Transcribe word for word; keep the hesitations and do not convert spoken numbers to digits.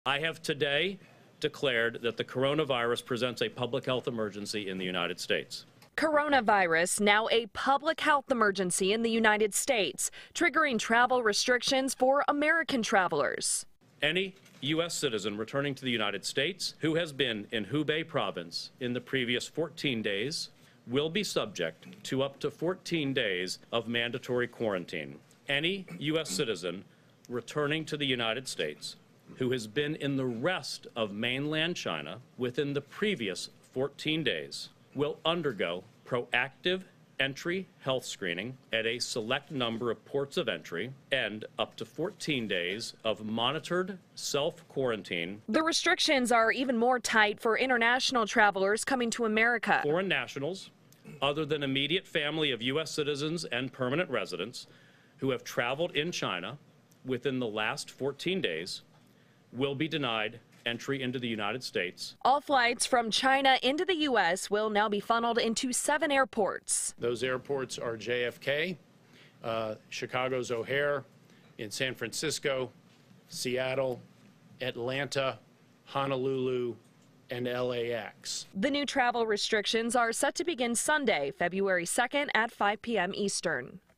I have today declared that the coronavirus presents a public health emergency in the United States. Coronavirus, now a public health emergency in the United States, triggering travel restrictions for American travelers. Any U S citizen returning to the United States who has been in Hubei province in the previous fourteen days will be subject to up to fourteen days of mandatory quarantine. Any U S citizen returning to the United States who has been in the rest of mainland China within the previous fourteen days will undergo proactive entry health screening at a select number of ports of entry and up to fourteen days of monitored self-quarantine. The restrictions are even more tight for international travelers coming to America. Foreign nationals, other than immediate family of U S citizens and permanent residents who have traveled in China within the last fourteen days, will be denied entry into the United States. All flights from China into the U S will now be funneled into seven airports. Those airports are J F K, uh, Chicago's O'Hare, in San Francisco, Seattle, Atlanta, Honolulu, and L A X. The new travel restrictions are set to begin Sunday, February second at five p m Eastern.